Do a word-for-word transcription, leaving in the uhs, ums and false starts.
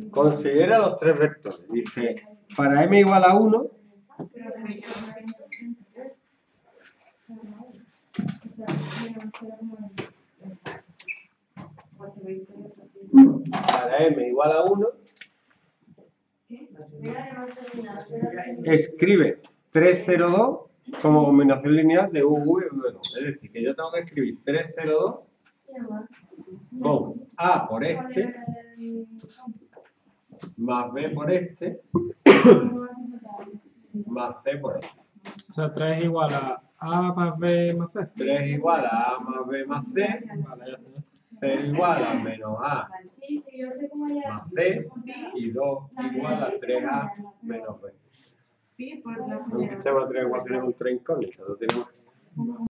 Considera los tres vectores. Dice, para m igual a uno, para m igual a uno, escribe trescientos dos como combinación lineal de U, V y V dos. Es decir, que yo tengo que escribir trescientos dos con A por este, más B por este, más C por este. O sea, tres es igual a A más B más C. tres es igual a A más B más C. Vale, ya está. C igual a menos A más C. Y dos igual a tres A menos B. En un sistema tres igual tenemos tres incógnitas. No tenemos